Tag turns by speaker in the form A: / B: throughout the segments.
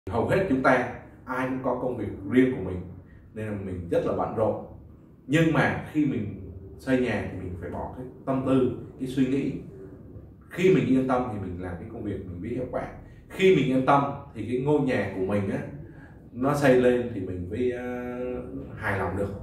A: Hầu hết chúng ta ai cũng có công việc riêng của mình nên là mình rất là bận rộn, nhưng mà khi mình xây nhà thì mình phải bỏ cái tâm tư, cái suy nghĩ. Khi mình yên tâm thì mình làm cái công việc mình biết hiệu quả. Khi mình yên tâm thì cái ngôi nhà của mình á, nó xây lên thì mình mới hài lòng được.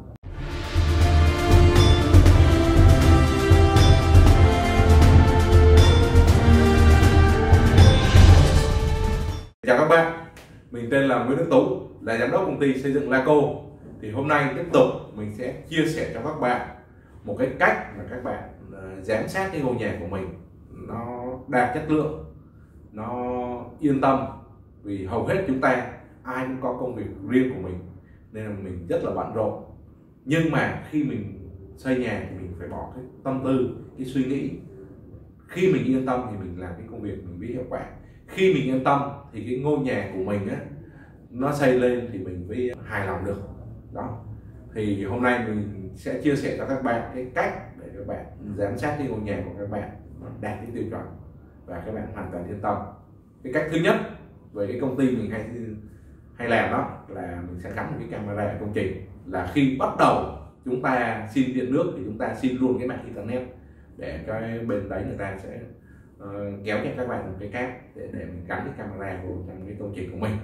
A: Chào các bạn, mình tên là Nguyễn Đức Tú, là giám đốc công ty xây dựng Laco. Thì hôm nay tiếp tục mình sẽ chia sẻ cho các bạn một cái cách mà các bạn giám sát cái ngôi nhà của mình nó đạt chất lượng, nó yên tâm. Vì hầu hết chúng ta ai cũng có công việc riêng của mình nên là mình rất là bận rộn, nhưng mà khi mình xây nhà thì mình phải bỏ cái tâm tư, cái suy nghĩ. Khi mình yên tâm thì mình làm cái công việc mình biết hiệu quả. Khi mình yên tâm thì cái ngôi nhà của mình á, nó xây lên thì mình mới hài lòng được. Đó, thì hôm nay mình sẽ chia sẻ cho các bạn cái cách để các bạn giám sát cái ngôi nhà của các bạn đạt cái tiêu chuẩn và các bạn hoàn toàn yên tâm. Cái cách thứ nhất về cái công ty mình hay làm đó là mình sẽ gắn một cái camera ở công trình. Là khi bắt đầu chúng ta xin điện nước thì chúng ta xin luôn cái mạng internet để cái bên đấy người ta sẽ kéo cho các bạn một cái cáp để mình gắn cái camera vào trong cái công trình của mình.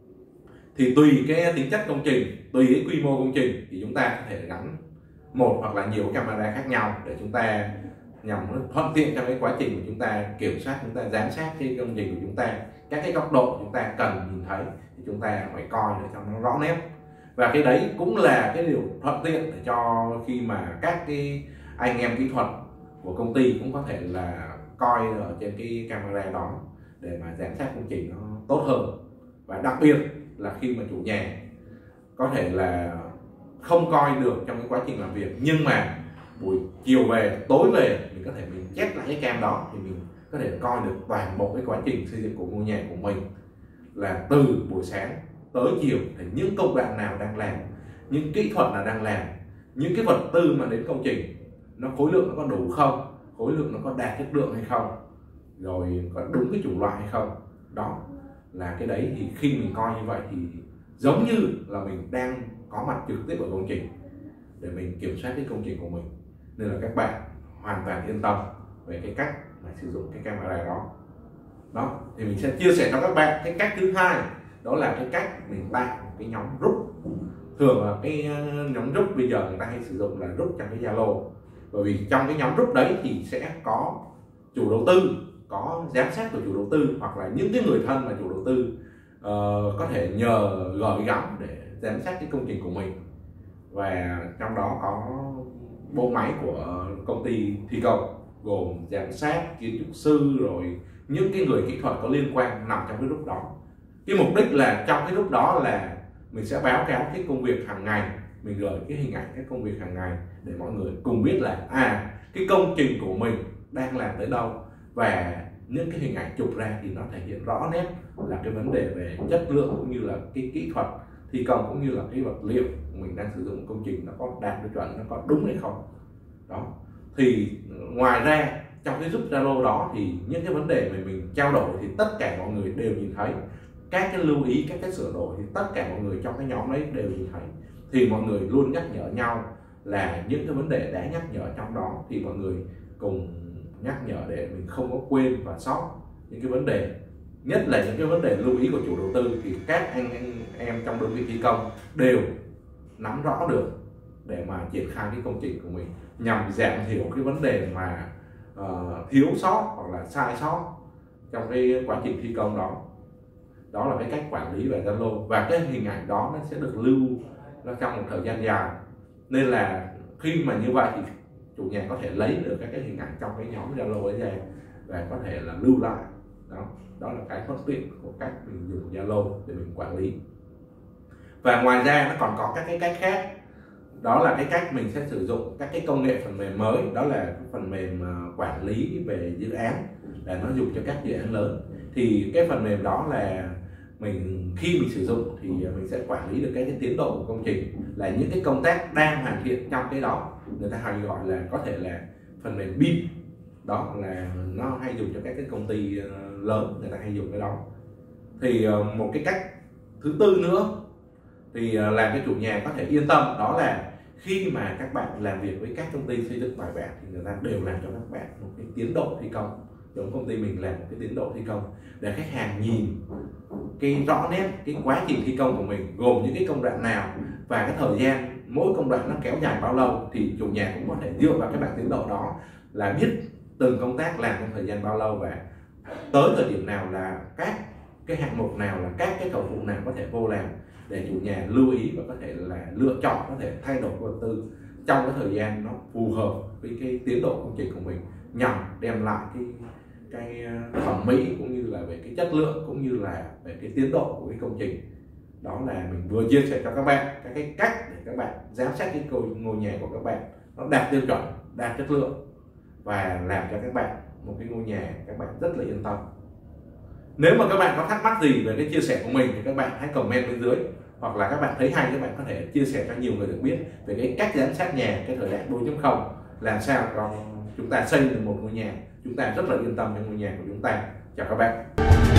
A: Thì tùy cái tính chất công trình, tùy cái quy mô công trình thì chúng ta có thể gắn một hoặc là nhiều camera khác nhau để chúng ta nhằm thuận tiện trong cái quá trình của chúng ta kiểm soát, chúng ta giám sát cái công trình của chúng ta. Các cái góc độ chúng ta cần nhìn thấy thì chúng ta phải coi để cho nó rõ nét. Và cái đấy cũng là cái điều thuận tiện để cho khi mà các cái anh em kỹ thuật của công ty cũng có thể là coi ở trên cái camera đó để mà giám sát công trình nó tốt hơn. Và đặc biệt là khi mà chủ nhà có thể là không coi được trong cái quá trình làm việc, nhưng mà buổi chiều về, tối về mình có thể mình chép lại cái cam đó thì mình có thể coi được toàn bộ cái quá trình xây dựng của ngôi nhà của mình, là từ buổi sáng tới chiều thì những công đoạn nào đang làm, những kỹ thuật nào đang làm, những cái vật tư mà đến công trình nó khối lượng nó có đủ không, khối lượng nó có đạt chất lượng hay không, rồi có đúng cái chủng loại hay không. Đó là cái đấy, thì khi mình coi như vậy thì giống như là mình đang có mặt trực tiếp ở công trình để mình kiểm soát cái công trình của mình. Nên là các bạn hoàn toàn yên tâm về cái cách mà sử dụng cái camera đó. Đó, thì mình sẽ chia sẻ cho các bạn cái cách thứ hai, đó là cái cách mình tạo một cái nhóm group. Thường là cái nhóm group bây giờ người ta hay sử dụng là group trong cái Zalo, bởi vì trong cái nhóm group đấy thì sẽ có chủ đầu tư, có giám sát của chủ đầu tư, hoặc là những cái người thân mà chủ đầu tư có thể nhờ gửi gắm để giám sát cái công trình của mình. Và trong đó có bộ máy của công ty thi công gồm giám sát, kiến trúc sư, rồi những cái người kỹ thuật có liên quan nằm trong cái group đó. Cái mục đích là trong cái group đó là mình sẽ báo cáo cái công việc hàng ngày, mình gửi cái hình ảnh các công việc hàng ngày để mọi người cùng biết là cái công trình của mình đang làm tới đâu, và những cái hình ảnh chụp ra thì nó thể hiện rõ nét là cái vấn đề về chất lượng cũng như là cái kỹ thuật thi công, cũng như là cái vật liệu mình đang sử dụng công trình nó có đạt tiêu chuẩn, nó có đúng hay không. Đó, thì ngoài ra trong cái group Zalo đó thì những cái vấn đề mà mình trao đổi thì tất cả mọi người đều nhìn thấy. Các cái lưu ý, các cái sửa đổi thì tất cả mọi người trong cái nhóm đấy đều nhìn thấy. Thì mọi người luôn nhắc nhở nhau là những cái vấn đề đã nhắc nhở trong đó thì mọi người cùng nhắc nhở để mình không có quên và sót những cái vấn đề. Nhất là những cái vấn đề lưu ý của chủ đầu tư thì các anh em trong đơn vị thi công đều nắm rõ được để mà triển khai cái công trình của mình, nhằm giảm thiểu cái vấn đề mà thiếu sót hoặc là sai sót trong cái quá trình thi công đó. Đó là cái cách quản lý về Zalo, và cái hình ảnh đó nó sẽ được lưu nó trong một thời gian dài. Nên là khi mà như vậy thì chủ nhà có thể lấy được các cái hình ảnh trong cái nhóm Zalo ấy ra và có thể là lưu lại. Đó là cái thuận tiện của cách mình dùng Zalo để mình quản lý. Và ngoài ra nó còn có các cái cách khác, đó là cái cách mình sẽ sử dụng các cái công nghệ phần mềm mới. Đó là phần mềm quản lý về dự án, là nó dùng cho các dự án lớn. Thì cái phần mềm đó là khi mình sử dụng thì mình sẽ quản lý được cái tiến độ của công trình, là những cái công tác đang hoàn thiện trong cái đó. Người ta hay gọi là có thể là phần mềm BIM. Đó là nó hay dùng cho các cái công ty lớn, người ta hay dùng cái đó. Thì một cái cách thứ tư nữa thì làm cho chủ nhà có thể yên tâm, đó là khi mà các bạn làm việc với các công ty xây dựng bài bản thì người ta đều làm cho các bạn một cái tiến độ thi công. Giống công ty mình làm một cái tiến độ thi công để khách hàng nhìn cái rõ nét cái quá trình thi công của mình gồm những cái công đoạn nào và cái thời gian mỗi công đoạn nó kéo dài bao lâu, thì chủ nhà cũng có thể dựa vào cái bảng tiến độ đó là biết từng công tác làm trong thời gian bao lâu và tới thời điểm nào là các cái hạng mục nào là các cái cầu phụ nào có thể vô làm, để chủ nhà lưu ý và có thể là lựa chọn, có thể thay đổi đầu tư trong cái thời gian nó phù hợp với cái tiến độ công trình của mình, nhằm đem lại cái thẩm mỹ cũng như là về cái chất lượng cũng như là về cái tiến độ của cái công trình. Đó là mình vừa chia sẻ cho các bạn các cái cách để các bạn giám sát cái ngôi nhà của các bạn nó đạt tiêu chuẩn, đạt chất lượng và làm cho các bạn một cái ngôi nhà các bạn rất là yên tâm. Nếu mà các bạn có thắc mắc gì về cái chia sẻ của mình thì các bạn hãy comment bên dưới, hoặc là các bạn thấy hay các bạn có thể chia sẻ cho nhiều người được biết về cái cách giám sát nhà cái thời đại 4.0, làm sao cho chúng ta xây được một ngôi nhà chúng ta rất là yên tâm trong ngôi nhà của chúng ta. Chào các bạn.